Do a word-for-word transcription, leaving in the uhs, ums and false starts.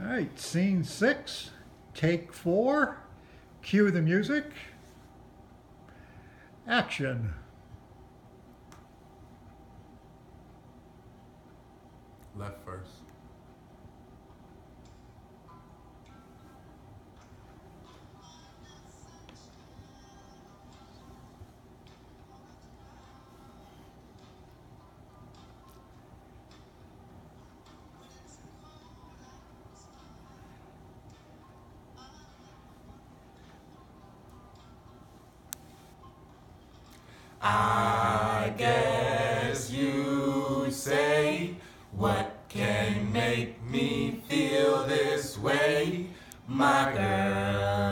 All right, scene six, take four, cue the music, action. Left first. I guess you say, what can make me feel this way? My girl